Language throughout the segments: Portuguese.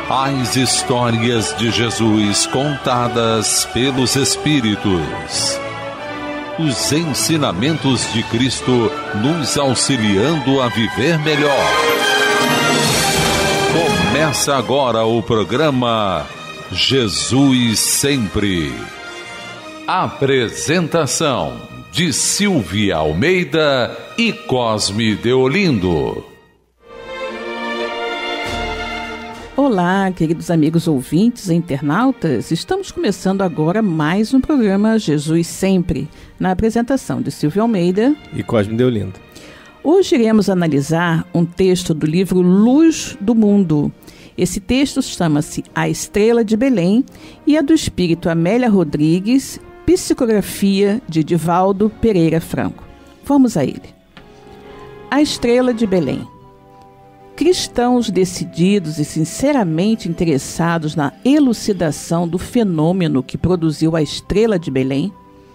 As histórias de Jesus contadas pelos Espíritos. Os ensinamentos de Cristo nos auxiliando a viver melhor. Começa agora o programa Jesus Sempre. Apresentação de Silvia Almeida e Cosme Deolindo. Olá, queridos amigos ouvintes e internautas. Estamos começando agora mais um programa Jesus Sempre, na apresentação de Silvia Almeida e Cosme Deolindo. Hoje iremos analisar um texto do livro Luz do Mundo. Esse texto chama-se A Estrela de Belém e é do espírito Amélia Rodrigues, psicografia de Divaldo Pereira Franco. Vamos a ele. A Estrela de Belém. Cristãos decididos e sinceramente interessados na elucidação do fenômeno que produziu a Estrela de Belém,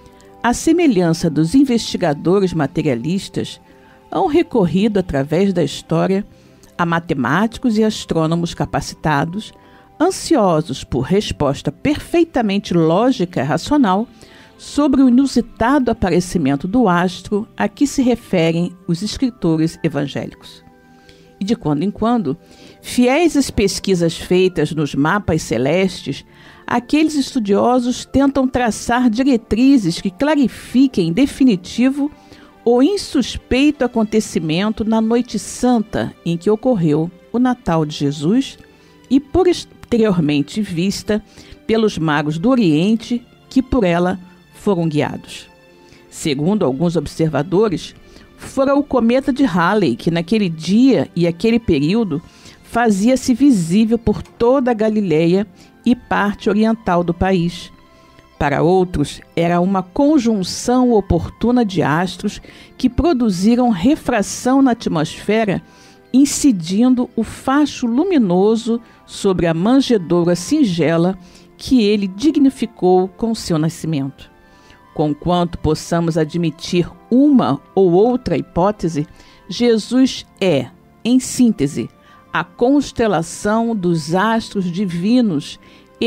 à semelhança dos investigadores materialistas, hão recorrido através da história a matemáticos e astrônomos capacitados, ansiosos por resposta perfeitamente lógica e racional sobre o inusitado aparecimento do astro a que se referem os escritores evangélicos. E de quando em quando, fiéis às pesquisas feitas nos mapas celestes, aqueles estudiosos tentam traçar diretrizes que clarifiquem em definitivo o insuspeito acontecimento na noite santa em que ocorreu o Natal de Jesus e posteriormente vista pelos magos do Oriente que por ela foram guiados. Segundo alguns observadores, fora o cometa de Halley que naquele dia e aquele período fazia-se visível por toda a Galileia e parte oriental do país. Para outros, era uma conjunção oportuna de astros que produziram refração na atmosfera, incidindo o facho luminoso sobre a manjedoura singela que ele dignificou com seu nascimento. Conquanto possamos admitir uma ou outra hipótese, Jesus é, em síntese, a constelação dos astros divinos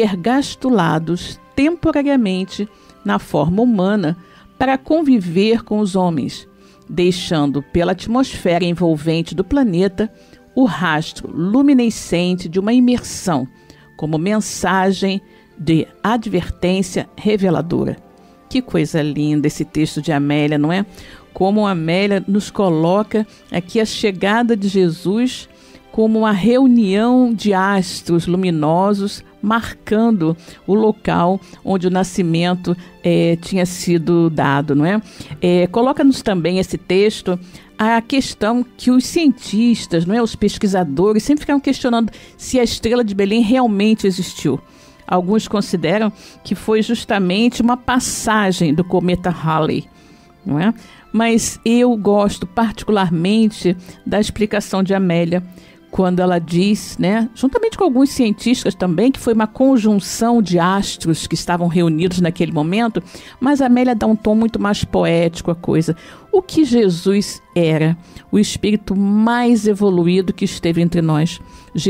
ergastulados temporariamente na forma humana para conviver com os homens, deixando pela atmosfera envolvente do planeta o rastro luminescente de uma imersão, como mensagem de advertência reveladora. Que coisa linda esse texto de Amélia, não é? Como Amélia nos coloca aqui a chegada de Jesus como uma reunião de astros luminosos marcando o local onde o nascimento tinha sido dado, não é? Coloca-nos também esse texto a questão que os cientistas, não é, os pesquisadores sempre ficaram questionando se a Estrela de Belém realmente existiu. Alguns consideram que foi justamente uma passagem do cometa Halley, não é? Mas eu gosto particularmente da explicação de Amélia, quando ela diz, né, juntamente com alguns cientistas também, que foi uma conjunção de astros que estavam reunidos naquele momento, mas a Amélia dá um tom muito mais poético à coisa. O que Jesus era? O espírito mais evoluído que esteve entre nós.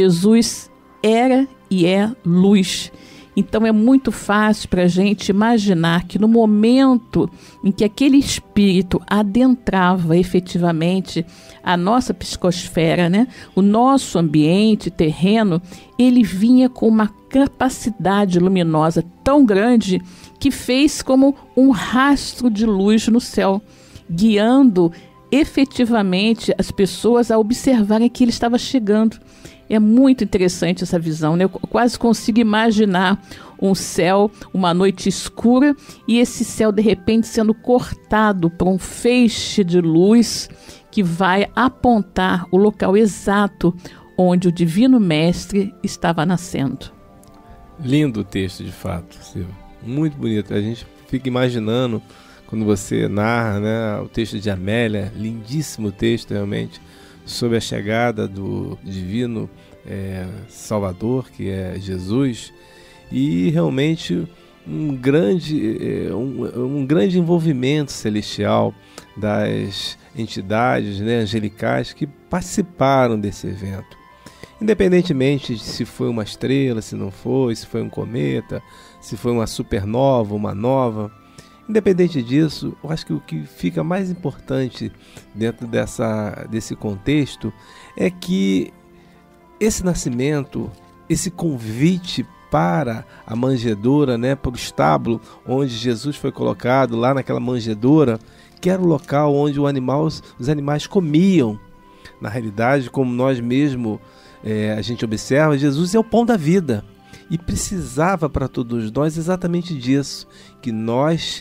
Jesus era e é luz. Então é muito fácil para a gente imaginar que no momento em que aquele espírito adentrava efetivamente a nossa psicosfera, né, o nosso ambiente terreno, ele vinha com uma capacidade luminosa tão grande que fez como um rastro de luz no céu, guiando efetivamente as pessoas a observarem que ele estava chegando. É muito interessante essa visão, né? Eu quase consigo imaginar um céu, uma noite escura, e esse céu de repente sendo cortado por um feixe de luz que vai apontar o local exato onde o Divino Mestre estava nascendo. Lindo o texto, de fato, Silvia. Muito bonito. A gente fica imaginando, quando você narra, né, o texto de Amélia, lindíssimo texto realmente, sobre a chegada do Divino Salvador, que é Jesus, e realmente um grande envolvimento celestial das entidades, né, angelicais que participaram desse evento. Independentemente de se foi uma estrela, se não foi, se foi um cometa, se foi uma supernova, uma nova, independente disso, eu acho que o que fica mais importante dentro desse contexto é que esse nascimento, esse convite para a manjedoura, né, para o estábulo onde Jesus foi colocado, lá naquela manjedoura, que era o local onde os animais comiam. Na realidade, como nós mesmos a gente observa, Jesus é o pão da vida e precisava para todos nós exatamente disso, que nós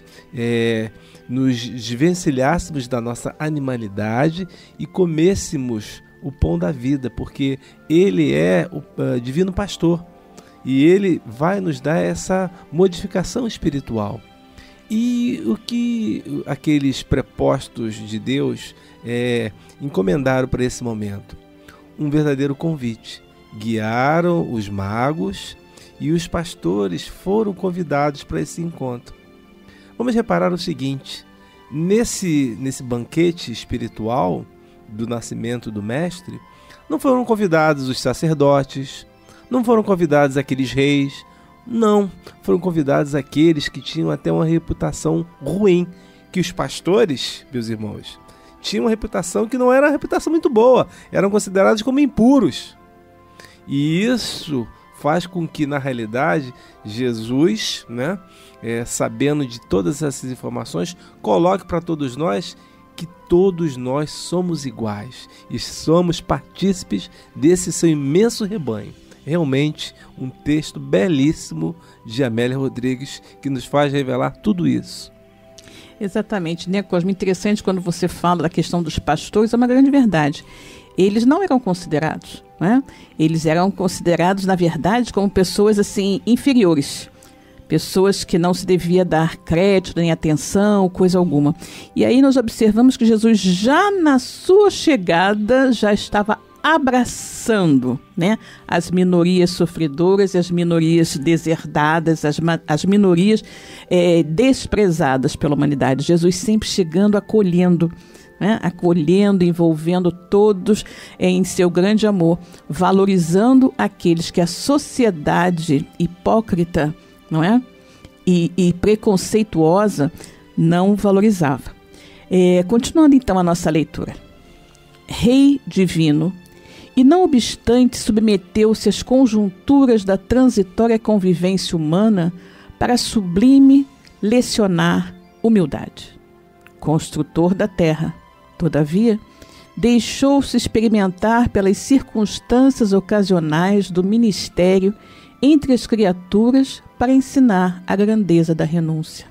nos desvencilhássemos da nossa animalidade e comêssemos o pão da vida, porque Ele é o divino pastor e Ele vai nos dar essa modificação espiritual. E o que aqueles prepostos de Deus encomendaram para esse momento? Um verdadeiro convite. Guiaram os magos e os pastores foram convidados para esse encontro. Vamos reparar o seguinte: nesse banquete espiritual do nascimento do Mestre, não foram convidados os sacerdotes, não foram convidados aqueles reis, não, foram convidados aqueles que tinham até uma reputação ruim, que os pastores, meus irmãos, tinham uma reputação que não era uma reputação muito boa, eram considerados como impuros. E isso faz com que, na realidade, Jesus, né, sabendo de todas essas informações, coloque para todos nós que todos nós somos iguais e somos partícipes desse seu imenso rebanho. Realmente um texto belíssimo de Amélia Rodrigues que nos faz revelar tudo isso. Exatamente, né, Cosme? Interessante quando você fala da questão dos pastores, é uma grande verdade. Eles não eram considerados, né? Eles eram considerados, na verdade, como pessoas assim inferiores. Pessoas que não se devia dar crédito, nem atenção, coisa alguma. E aí nós observamos que Jesus, já na sua chegada, já estava abraçando, né, as minorias sofredoras e as minorias deserdadas, as minorias desprezadas pela humanidade. Jesus sempre chegando, acolhendo, né, acolhendo, envolvendo todos em seu grande amor, valorizando aqueles que a sociedade hipócrita, não é? E preconceituosa não valorizava. Continuando então a nossa leitura. Rei divino, e não obstante submeteu-se às conjunturas da transitória convivência humana para sublime lecionar humildade. Construtor da terra, todavia, deixou-se experimentar pelas circunstâncias ocasionais do ministério entre as criaturas para ensinar a grandeza da renúncia.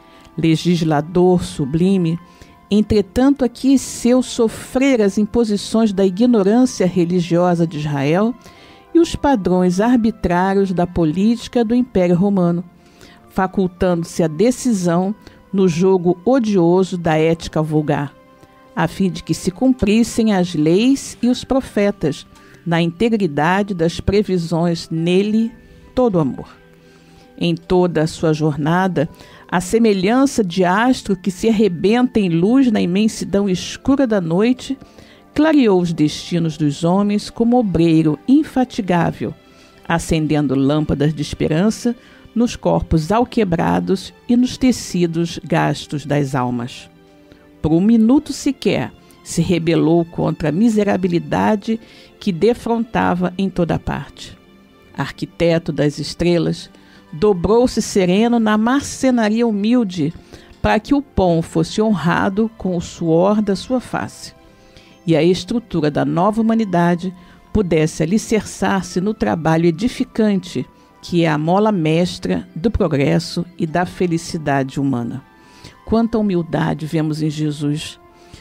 Legislador sublime, entretanto aqueceu sofrer as imposições da ignorância religiosa de Israel e os padrões arbitrários da política do Império Romano, facultando-se a decisão no jogo odioso da ética vulgar, a fim de que se cumprissem as leis e os profetas, na integridade das previsões nele, todo amor. Em toda a sua jornada, a semelhança de astro que se arrebenta em luz na imensidão escura da noite, clareou os destinos dos homens como obreiro infatigável, acendendo lâmpadas de esperança nos corpos alquebrados e nos tecidos gastos das almas. Por um minuto sequer, se rebelou contra a miserabilidade que defrontava em toda parte. Arquiteto das estrelas, dobrou-se sereno na marcenaria humilde, para que o pão fosse honrado com o suor da sua face, e a estrutura da nova humanidade pudesse alicerçar-se no trabalho edificante, que é a mola mestra do progresso e da felicidade humana. Quanta humildade vemos em Jesus.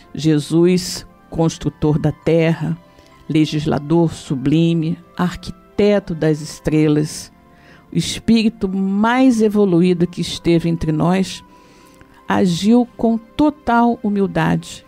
Jesus, construtor da terra, legislador sublime, arquiteto das estrelas, o espírito mais evoluído que esteve entre nós, agiu com total humildade,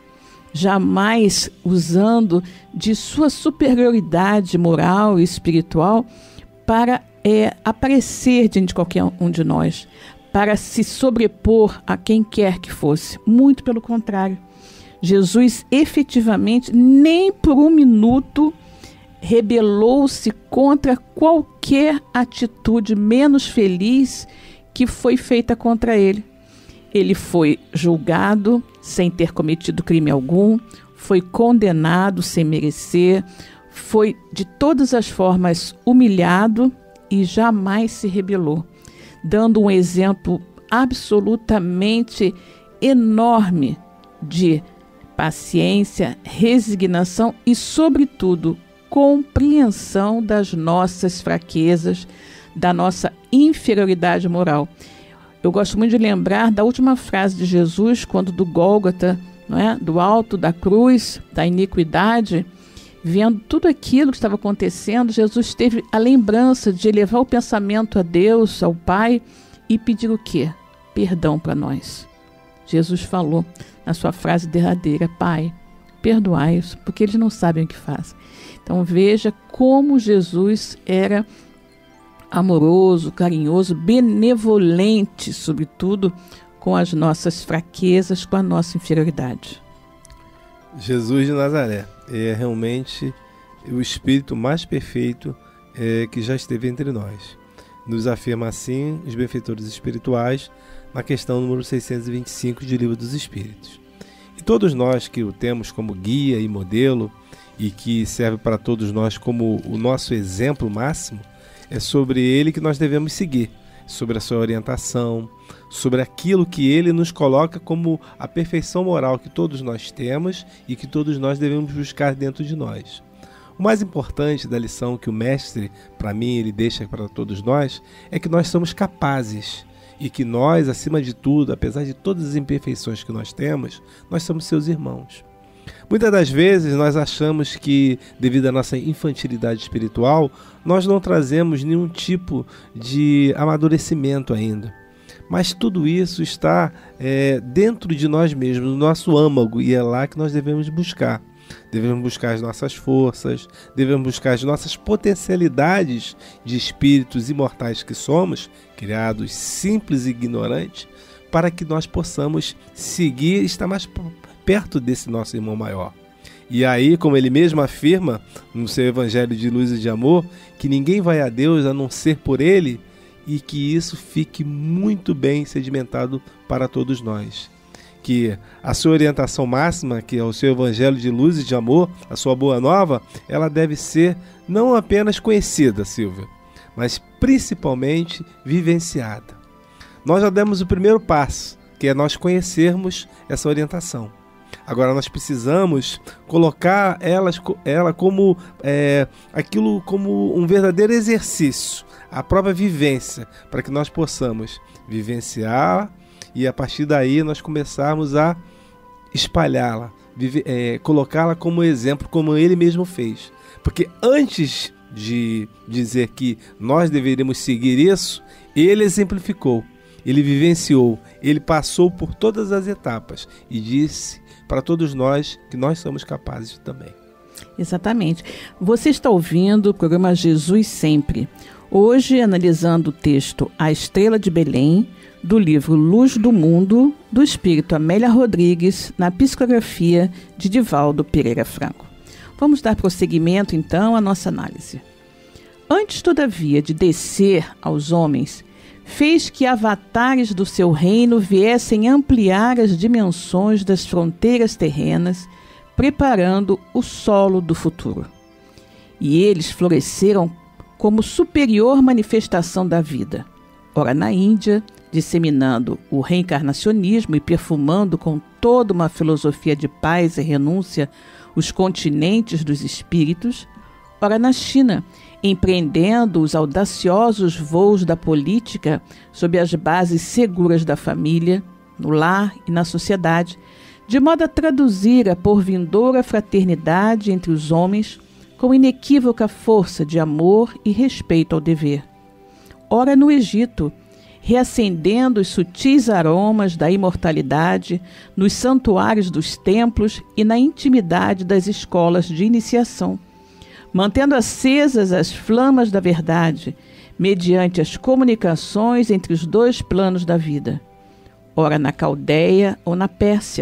jamais usando de sua superioridade moral e espiritual para aparecer diante de qualquer um de nós, para se sobrepor a quem quer que fosse. Muito pelo contrário. Jesus efetivamente nem por um minuto rebelou-se contra qualquer atitude menos feliz que foi feita contra ele. Ele foi julgado sem ter cometido crime algum, foi condenado sem merecer, foi de todas as formas humilhado e jamais se rebelou, dando um exemplo absolutamente enorme de paciência, resignação e, sobretudo, compreensão das nossas fraquezas, da nossa inferioridade moral. Eu gosto muito de lembrar da última frase de Jesus, quando do Gólgota, não é? Do alto da cruz, da iniquidade, vendo tudo aquilo que estava acontecendo, Jesus teve a lembrança de elevar o pensamento a Deus, ao Pai, e pedir o quê? Perdão para nós. Jesus falou na sua frase derradeira: Pai, perdoai-os, porque eles não sabem o que fazem. Então veja como Jesus era amoroso, carinhoso, benevolente, sobretudo com as nossas fraquezas, com a nossa inferioridade. Jesus de Nazaré é realmente o Espírito mais perfeito que já esteve entre nós. Nos afirma assim os benfeitores espirituais na questão número 625 de Livro dos Espíritos. E todos nós que o temos como guia e modelo e que serve para todos nós como o nosso exemplo máximo, é sobre ele que nós devemos seguir, sobre a sua orientação, sobre aquilo que ele nos coloca como a perfeição moral que todos nós temos e que todos nós devemos buscar dentro de nós. O mais importante da lição que o mestre, para mim, ele deixa para todos nós, é que nós somos capazes e que nós, acima de tudo, apesar de todas as imperfeições que nós temos, nós somos seus irmãos. Muitas das vezes nós achamos que, devido à nossa infantilidade espiritual, nós não trazemos nenhum tipo de amadurecimento ainda. Mas tudo isso está dentro de nós mesmos, no nosso âmago, e é lá que nós devemos buscar. Devemos buscar as nossas forças, devemos buscar as nossas potencialidades de espíritos imortais que somos, criados simples e ignorantes, para que nós possamos seguir e estar mais perto desse nosso irmão maior. E aí, como ele mesmo afirma no seu Evangelho de Luz e de Amor, que ninguém vai a Deus a não ser por ele, e que isso fique muito bem sedimentado para todos nós. Que a sua orientação máxima, que é o seu Evangelho de Luz e de Amor, a sua Boa Nova, ela deve ser não apenas conhecida, Silvia, mas principalmente vivenciada. Nós já demos o primeiro passo, que é nós conhecermos essa orientação. Agora nós precisamos colocar ela como aquilo como um verdadeiro exercício, a própria vivência, para que nós possamos vivenciar e a partir daí nós começarmos a espalhá-la, colocá-la como exemplo, como ele mesmo fez. Porque antes de dizer que nós deveríamos seguir isso, ele exemplificou, ele vivenciou, ele passou por todas as etapas e disse para todos nós que nós somos capazes também. Exatamente. Você está ouvindo o programa Jesus Sempre. Hoje, analisando o texto A Estrela de Belém, do livro Luz do Mundo, do espírito Amélia Rodrigues, na psicografia de Divaldo Pereira Franco. Vamos dar prosseguimento, então, à nossa análise. Antes, todavia, de descer aos homens, fez que avatares do seu reino viessem ampliar as dimensões das fronteiras terrenas, preparando o solo do futuro. E eles floresceram como superior manifestação da vida. Ora, na Índia, disseminando o reencarnacionismo e perfumando com toda uma filosofia de paz e renúncia os continentes dos espíritos, ora na China, empreendendo os audaciosos voos da política sob as bases seguras da família, no lar e na sociedade, de modo a traduzir a porvindoura fraternidade entre os homens com inequívoca força de amor e respeito ao dever. Ora no Egito, reacendendo os sutis aromas da imortalidade nos santuários dos templos e na intimidade das escolas de iniciação, mantendo acesas as flamas da verdade, mediante as comunicações entre os dois planos da vida. Ora na Caldeia ou na Pérsia,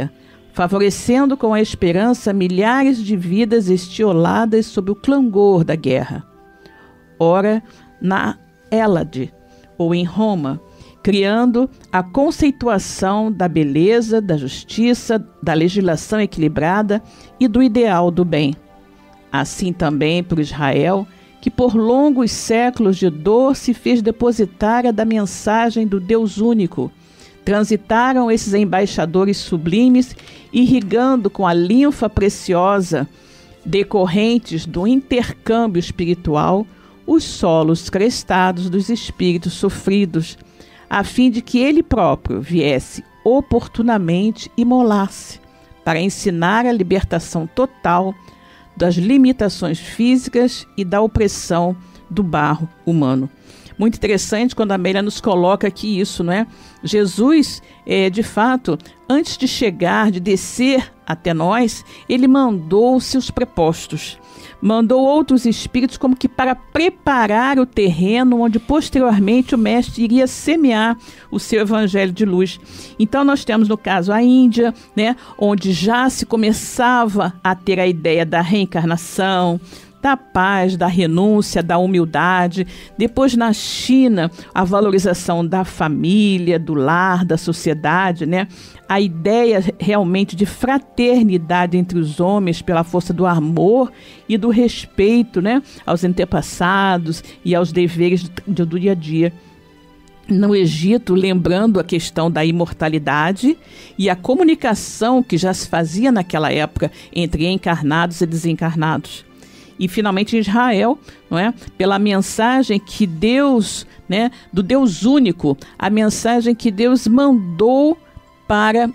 favorecendo com a esperança milhares de vidas estioladas sob o clangor da guerra. Ora, na Hélade, ou em Roma, criando a conceituação da beleza, da justiça, da legislação equilibrada e do ideal do bem. Assim também por Israel, que por longos séculos de dor se fez depositária da mensagem do Deus único. Transitaram esses embaixadores sublimes, irrigando com a linfa preciosa, decorrentes do intercâmbio espiritual, os solos crestados dos espíritos sofridos, a fim de que ele próprio viesse oportunamente imolar-se, para ensinar a libertação total das limitações físicas e da opressão do barro humano. Muito interessante quando a Amélia nos coloca aqui isso, não é? Jesus, de fato, antes de chegar, de descer até nós, ele mandou seus prepostos, mandou outros espíritos como que para preparar o terreno onde posteriormente o mestre iria semear o seu evangelho de luz. Então nós temos no caso a Índia, né, onde já se começava a ter a ideia da reencarnação, da paz, da renúncia, da humildade. Depois na China, a valorização da família, do lar, da sociedade, né? A ideia realmente de fraternidade entre os homens pela força do amor e do respeito, né? Aos antepassados e aos deveres do dia a dia. No Egito, lembrando a questão da imortalidade e a comunicação que já se fazia naquela época entre encarnados e desencarnados. E finalmente em Israel, não é? Pela mensagem que Deus, né, do Deus único, a mensagem que Deus mandou para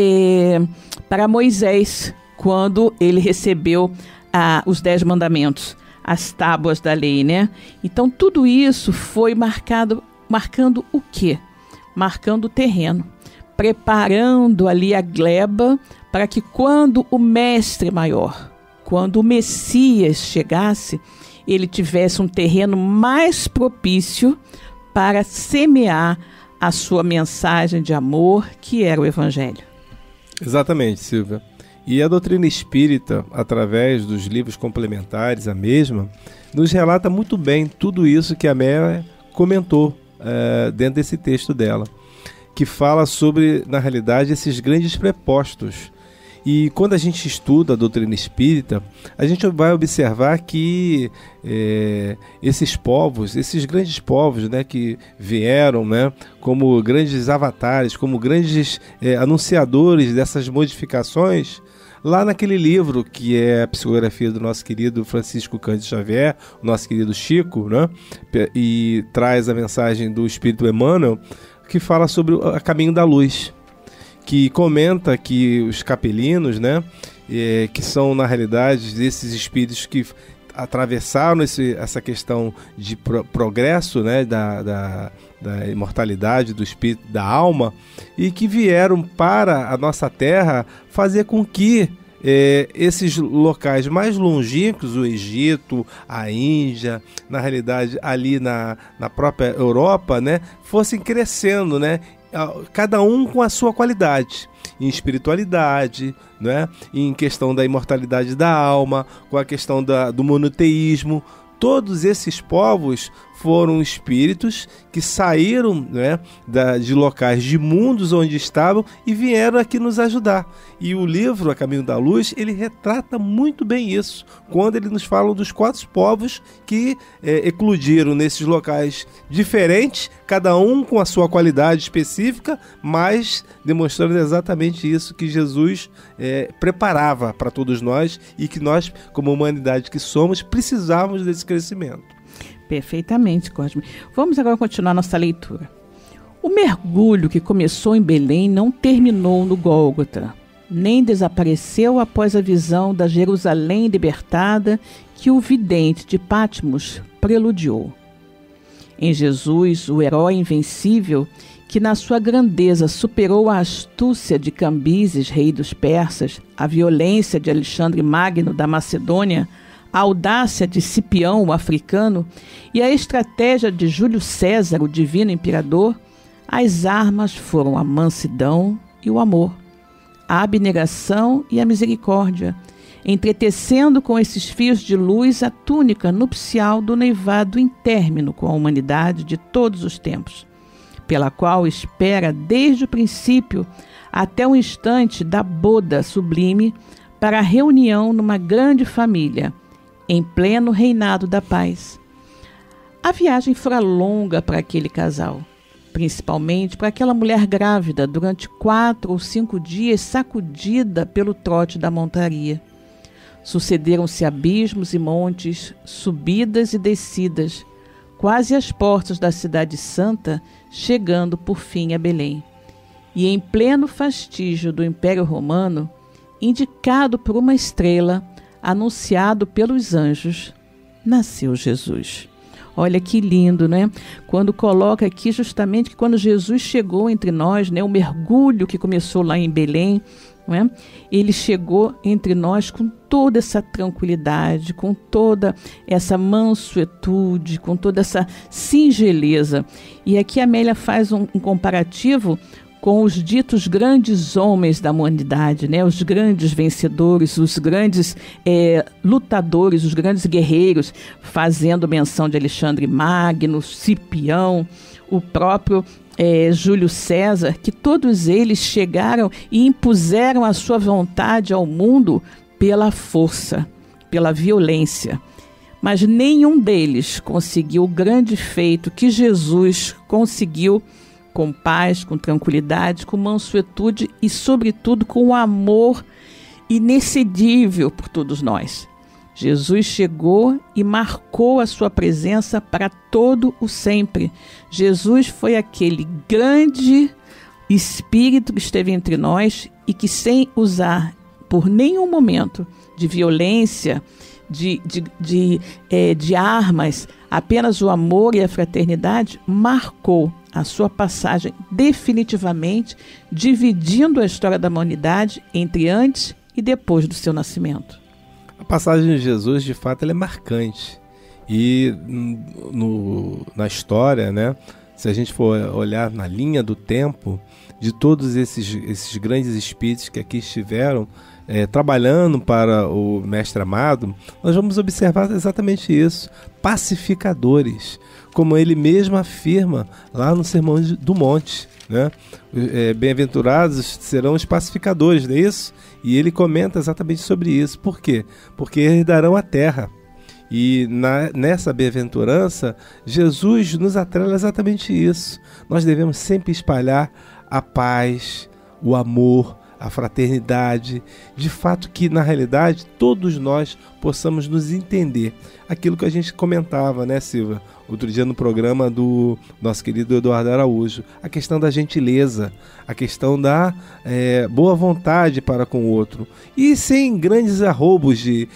Moisés, quando ele recebeu os 10 mandamentos, as tábuas da lei, né? Então tudo isso foi marcando o quê? Marcando o terreno, preparando ali a gleba para que quando o mestre maior, quando o Messias chegasse, ele tivesse um terreno mais propício para semear a sua mensagem de amor, que era o Evangelho. Exatamente, Silvia. E a doutrina espírita, através dos livros complementares, a mesma, nos relata muito bem tudo isso que a Amélia comentou dentro desse texto dela, que fala sobre, na realidade, esses grandes prepostos. E quando a gente estuda a doutrina espírita, a gente vai observar que esses povos, esses grandes povos, né, que vieram, né, como grandes avatares, como grandes anunciadores dessas modificações, lá naquele livro que é a psicografia do nosso querido Francisco Cândido Xavier, o nosso querido Chico, né, e traz a mensagem do Espírito Emmanuel, que fala sobre o caminho da luz, que comenta que os capelinos, né, que são na realidade esses espíritos que atravessaram essa questão de progresso, né, da imortalidade do espírito, da alma, e que vieram para a nossa terra fazer com que esses locais mais longínquos, o Egito, a Índia, na realidade ali na própria Europa, né, fossem crescendo, né, cada um com a sua qualidade, em espiritualidade, né? Em questão da imortalidade da alma, com a questão do monoteísmo. Todos esses povos foram espíritos que saíram, né, de locais, de mundos onde estavam e vieram aqui nos ajudar. E o livro A Caminho da Luz, ele retrata muito bem isso, quando ele nos fala dos 4 povos que eclodiram nesses locais diferentes, cada um com a sua qualidade específica, mas demonstrando exatamente isso que Jesus preparava para todos nós e que nós, como humanidade que somos, precisávamos desse crescimento. Perfeitamente, Cosme. Vamos agora continuar nossa leitura. O mergulho que começou em Belém não terminou no Gólgota, nem desapareceu após a visão da Jerusalém libertada que o vidente de Patmos preludiou. Em Jesus, o herói invencível, que na sua grandeza superou a astúcia de Cambises, rei dos persas, a violência de Alexandre Magno da Macedônia, a audácia de Cipião, o africano, e a estratégia de Júlio César, o divino imperador, as armas foram a mansidão e o amor. a abnegação e a misericórdia, entretecendo com esses fios de luz a túnica nupcial do noivado em término com a humanidade de todos os tempos, pela qual espera desde o princípio até o instante da boda sublime para a reunião numa grande família, em pleno reinado da paz. A viagem fora longa para aquele casal, principalmente para aquela mulher grávida durante 4 ou 5 dias sacudida pelo trote da montaria. Sucederam-se abismos e montes, subidas e descidas, quase às portas da cidade santa, chegando por fim a Belém. E em pleno fastígio do Império Romano, indicado por uma estrela, anunciado pelos anjos, nasceu Jesus. Olha que lindo, né? Quando coloca aqui justamente que quando Jesus chegou entre nós, né, o mergulho que começou lá em Belém, não é? Ele chegou entre nós com toda essa tranquilidade, com toda essa mansuetude, com toda essa singeleza. E aqui a Amélia faz um comparativo com os ditos grandes homens da humanidade, né? Os grandes vencedores, os grandes lutadores, os grandes guerreiros, fazendo menção de Alexandre Magno, Cipião, o próprio Júlio César, que todos eles chegaram e impuseram a sua vontade ao mundo pela força, pela violência. Mas nenhum deles conseguiu o grande feito que Jesus conseguiu, com paz, com tranquilidade, com mansuetude e, sobretudo, com o amor inexcedível por todos nós. Jesus chegou e marcou a sua presença para todo o sempre. Jesus foi aquele grande Espírito que esteve entre nós e que, sem usar por nenhum momento de violência, de armas, apenas o amor e a fraternidade, marcou a sua passagem definitivamente, dividindo a história da humanidade entre antes e depois do seu nascimento. A passagem de Jesus, de fato, ela é marcante. E na história, né, se a gente for olhar na linha do tempo, de todos esses grandes espíritos que aqui estiveram trabalhando para o Mestre amado, nós vamos observar exatamente isso. Pacificadores, como ele mesmo afirma lá no Sermão do Monte, né? Bem-aventurados serão os pacificadores, não é isso? E ele comenta exatamente sobre isso. Por quê? Porque herdarão a terra. E nessa bem-aventurança, Jesus nos atrela exatamente isso. Nós devemos sempre espalhar a paz, o amor, a fraternidade, de fato que na realidade todos nós possamos nos entender. Aquilo que a gente comentava, né, Silvia, outro dia no programa do nosso querido Eduardo Araújo, a questão da gentileza, a questão da boa vontade para com o outro, e sem grandes arroubos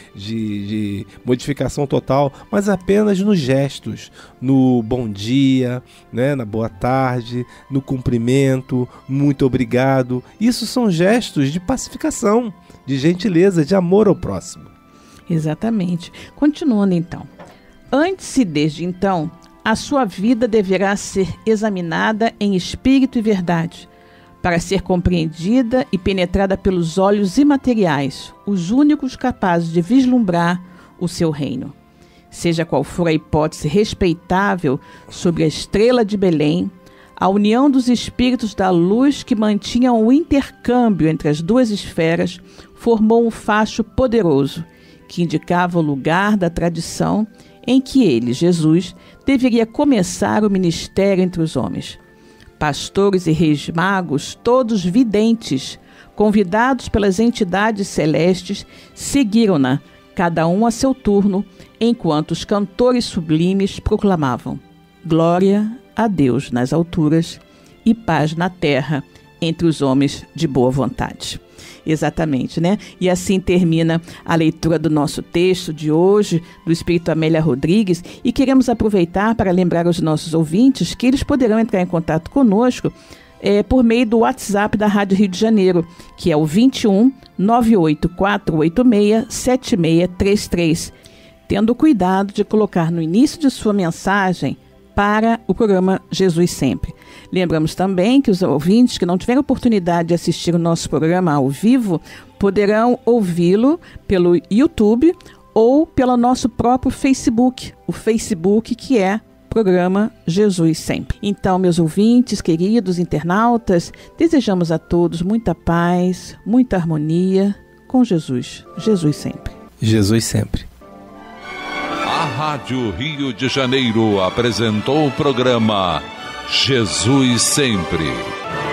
de modificação total, mas apenas nos gestos, no bom dia, né, na boa tarde, no cumprimento, muito obrigado. Isso são gestos de pacificação, de gentileza, de amor ao próximo. Exatamente. Continuando então. Antes e desde então, a sua vida deverá ser examinada em espírito e verdade, para ser compreendida e penetrada pelos olhos imateriais, os únicos capazes de vislumbrar o seu reino. Seja qual for a hipótese respeitável sobre a estrela de Belém, a união dos espíritos da luz que mantinham o intercâmbio entre as duas esferas formou um facho poderoso, que indicava o lugar da tradição em que ele, Jesus, deveria começar o ministério entre os homens. Pastores e reis magos, todos videntes, convidados pelas entidades celestes, seguiram-na, cada um a seu turno, enquanto os cantores sublimes proclamavam: glória a Deus nas alturas e paz na terra entre os homens de boa vontade. Exatamente, né? E assim termina a leitura do nosso texto de hoje, do Espírito Amélia Rodrigues, e queremos aproveitar para lembrar aos nossos ouvintes que eles poderão entrar em contato conosco por meio do WhatsApp da Rádio Rio de Janeiro, que é o 21 98486 7633, tendo cuidado de colocar no início de sua mensagem para o programa Jesus Sempre. Lembramos também que os ouvintes que não tiveram oportunidade de assistir o nosso programa ao vivo poderão ouvi-lo pelo YouTube ou pelo nosso próprio Facebook, o Facebook que é Programa Jesus Sempre. Então, meus ouvintes, queridos internautas, desejamos a todos muita paz, muita harmonia com Jesus. Jesus sempre. Jesus sempre. A Rádio Rio de Janeiro apresentou o programa Jesus Sempre.